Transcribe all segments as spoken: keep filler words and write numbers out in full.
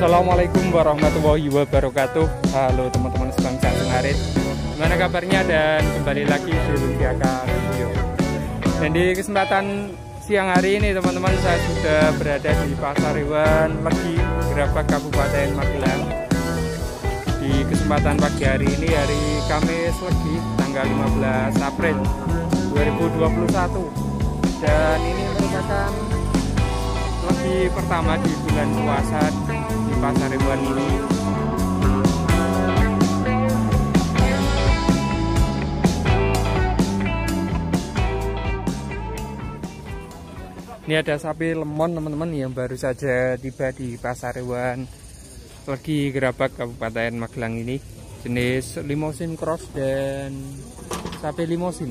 Assalamualaikum warahmatullahi wabarakatuh. Halo teman-teman sebangsa Sengarit, gimana kabarnya, dan kembali lagi di Ludiaka Video. Dan di kesempatan siang hari ini teman-teman, saya sudah berada di Pasar Hewan Legi, Gerabak, Kabupaten Magelang. Di kesempatan pagi hari ini, hari Kamis Legi, tanggal lima belas April dua ribu dua puluh satu. Dan ini merupakan Legi pertama di bulan puasa di Pasar Hewan ini. Ini ada sapi lemon teman-teman yang baru saja tiba di Pasar Hewan Legi Gerabak, Kabupaten Magelang ini. Jenis limosin cross dan sapi limosin.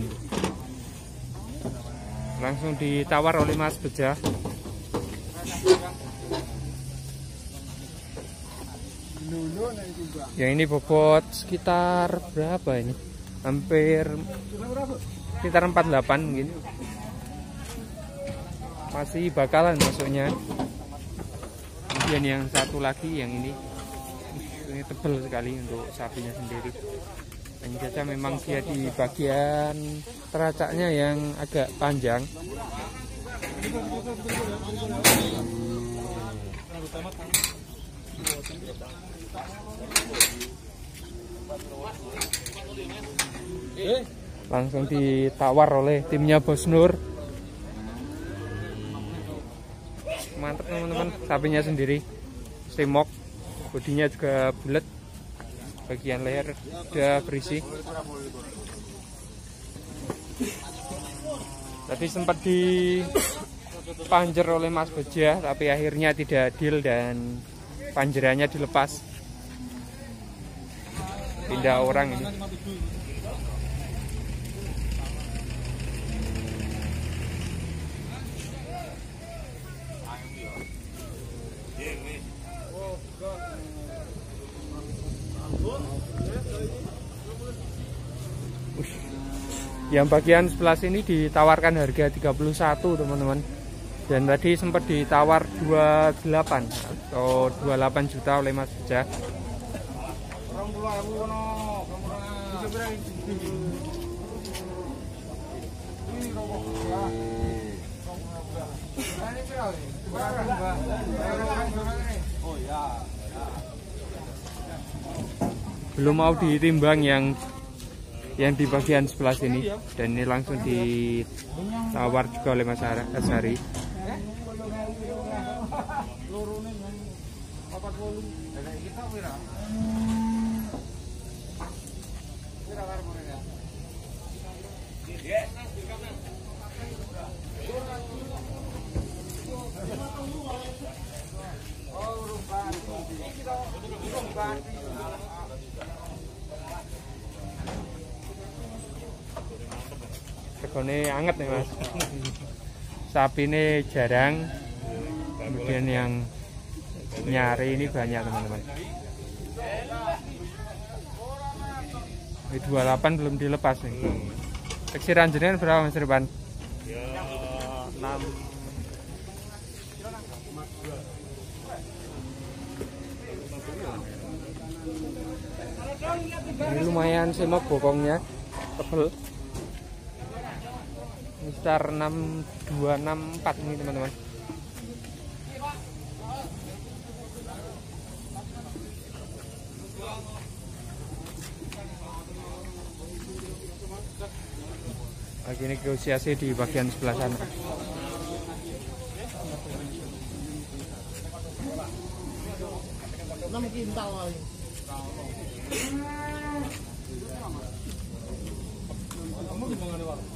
Langsung ditawar oleh Mas Beja. Yang ini bobot sekitar berapa ini? Hampir sekitar empat puluh delapan gitu. Masih bakalan masuknya. Dan yang satu lagi yang ini, ini tebal sekali untuk sapinya sendiri. Hanya saja memang dia di bagian teracaknya yang agak panjang. Langsung ditawar oleh timnya Bos Nur. Mantap teman-teman, sapinya sendiri stimok, bodinya juga bulat, bagian leher udah berisi. Tadi sempat dipanjer oleh Mas Beja, tapi akhirnya tidak deal dan panjerannya dilepas. Pindah orang ini. Yang bagian sebelah sini ditawarkan harga tiga puluh satu teman-teman. Dan tadi sempat ditawar dua puluh delapan atau dua puluh delapan juta oleh Mas Beja. Belum mau ditimbang yang yang di bagian sebelah sini, dan ini langsung ditawar juga oleh Mas Asari. Regane anget nih Mas. Sapi ini jarang, kemudian yang nyari ini banyak teman-teman. Ini dua puluh delapan belum dilepas nih. Teksiran jenengan berapa Mas Irfan? Ya enam. Ini lumayan semok bokongnya, tebel. Sekitar enam dua enam empat nih teman-teman. Lagi negosiasi di bagian sebelah sana. enam kintal kali. Kamu di mana Pak?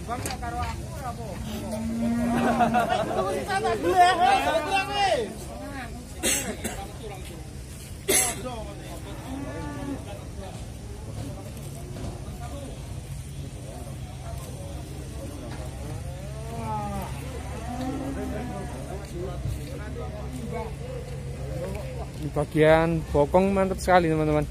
Di bagian bokong mantap sekali teman-teman.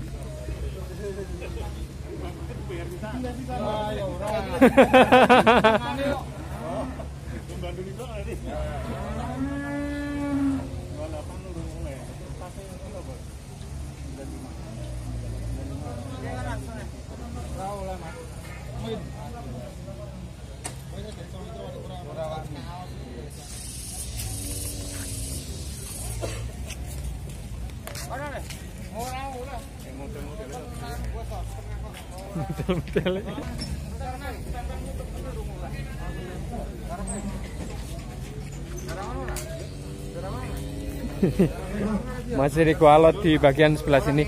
Model-model. Masih dikualot di bagian sebelah sini.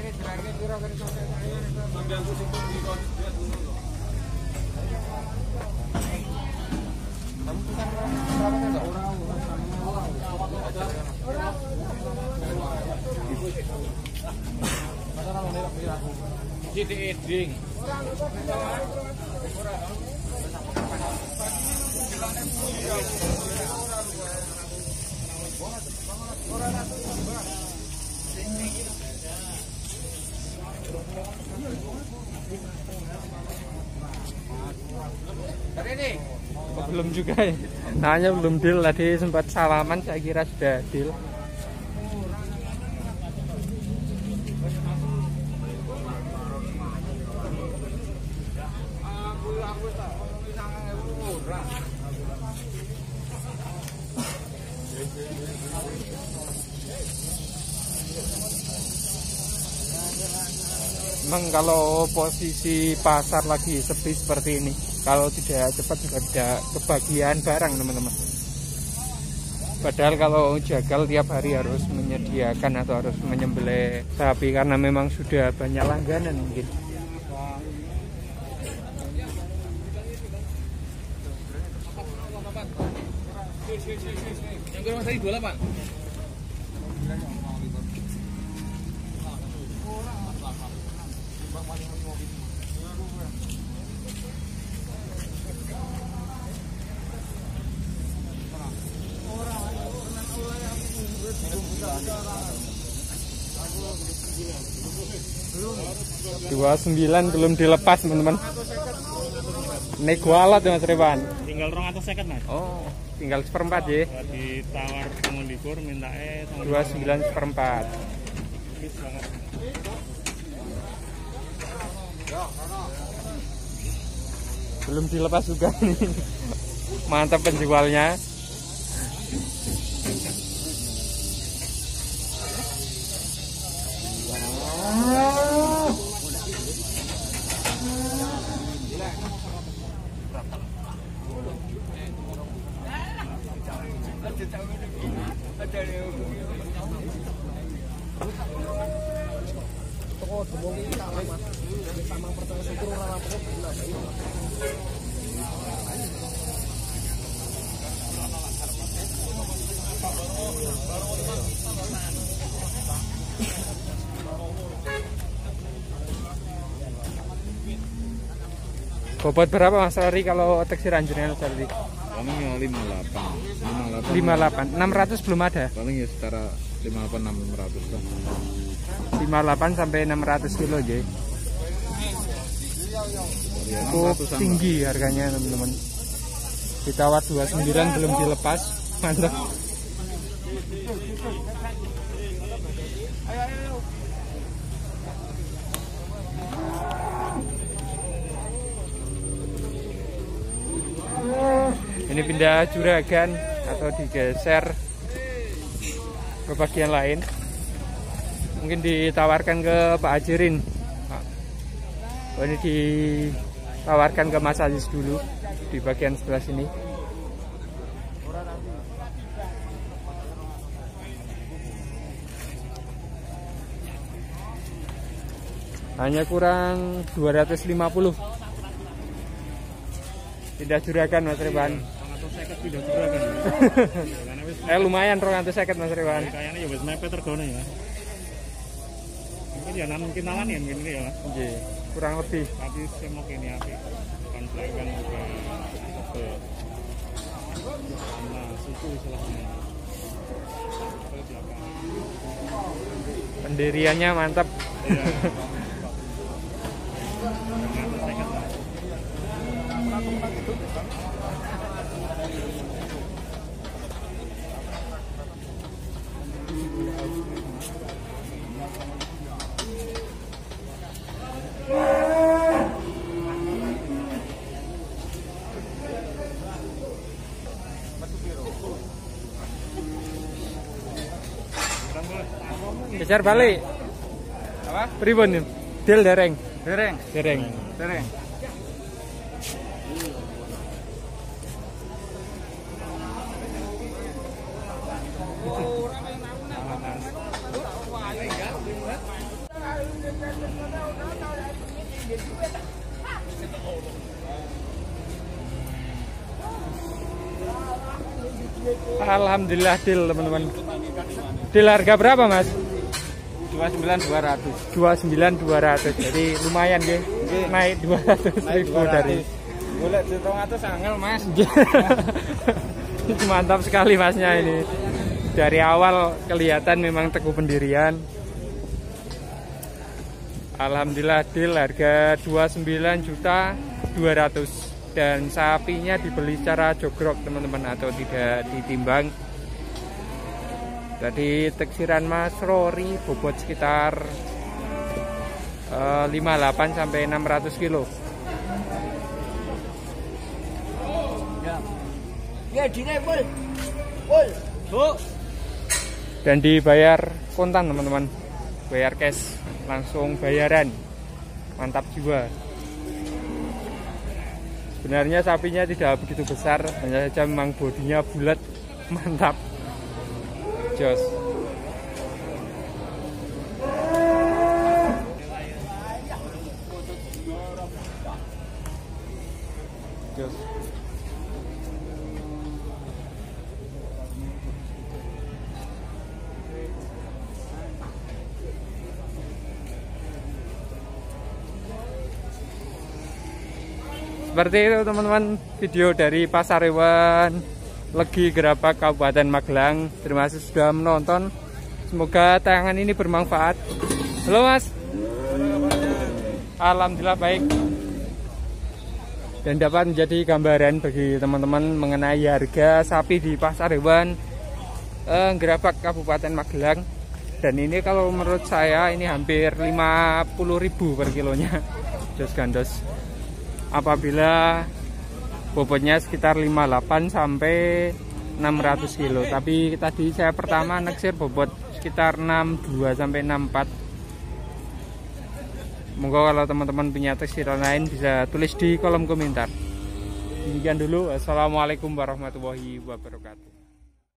Oh, belum juga ya. Nanya belum deal, tadi sempat salaman, saya kira sudah deal. Memang kalau posisi pasar lagi sepi seperti ini, kalau tidak cepat juga tidak kebagian barang teman-teman. Padahal kalau jagal tiap hari harus menyediakan atau harus menyembelih sapi karena memang sudah banyak langganan mungkin. Yang kurang tadi dua puluh delapan. dua puluh sembilan belum dilepas teman-teman. Ini kualat ya Mas Revan. Tinggal rong atau seket Mas. Oh, tinggal seperempat ya. Ditawar pengundikur minta eh dua puluh sembilan seperempat. Belum dilepas juga nih. Mantap penjualnya. Bobot berapa Mas Rari kalau taksi ranjurnya Mas Rari? Paling ya lima puluh delapan. lima puluh delapan. enam ratus belum ada. Paling ya setara lima puluh delapan enam ratus lah. lima puluh delapan sampai enam ratus kilo aja. Cukup tinggi harganya teman-teman. Ditawar dua puluh sembilan belum dilepas. Mantap. Ini pindah juragan atau digeser ke bagian lain. Mungkin ditawarkan ke Pak Ajirin. Oh, ini ditawarkan ke Mas Aziz dulu di bagian sebelah sini. Hanya kurang dua ratus lima puluh. Pindah juragan Mas Rewan. rong atus seket pindah juragan. Eh lumayan rong atus seket Mas Rewan. Kayaknya ya wis mepet regane ya. Mungkin ya nan kinalan ya mungkin ya. Nggih, kurang lebih. Tapi semua kene apik. Konflik kan juga ke nah suku istilahnya. Pendiriannya mantap. Iya. Kejar balik. Apa? Pripun nih? Del dereng. Dereng. Dereng. Dereng. Alhamdulillah deal teman-teman. Deal harga berapa Mas? dua puluh sembilan ribu dua ratus. dua puluh sembilan ribu dua ratus. Jadi lumayan nggih. Naik dua ratus ribu dari. Golek dua ratus angel Mas. Mantap sekali Masnya ini. Dari awal kelihatan memang teguh pendirian. Alhamdulillah deal harga dua puluh sembilan juta dua ratus dan sapinya dibeli secara jogrok teman-teman atau tidak ditimbang. Jadi teksiran Mas Rory bobot sekitar uh, lima puluh delapan sampai enam ratus kilo. Ya, dine full. Full. Bu. Dan dibayar kontan teman-teman. Bayar cash, langsung bayaran. Mantap jiwa. Sebenarnya sapinya tidak begitu besar, hanya saja memang bodinya bulat, mantap. Jos. Jos. Seperti itu teman-teman video dari Pasar Hewan Legi Gerabak Kabupaten Magelang. Terima kasih sudah menonton. Semoga tayangan ini bermanfaat. Halo Mas. Alhamdulillah baik. Dan dapat menjadi gambaran bagi teman-teman mengenai harga sapi di Pasar Hewan eh, Gerabak Kabupaten Magelang. Dan ini kalau menurut saya ini hampir lima puluh ribu per kilonya. Jos gandos. Apabila bobotnya sekitar lima puluh delapan sampai enam ratus kilo, tapi tadi saya pertama naksir bobot sekitar enam puluh dua sampai enam puluh empat. Moga kalau teman-teman punya teksiran lain bisa tulis di kolom komentar. Demikian dulu. Assalamualaikum warahmatullahi wabarakatuh.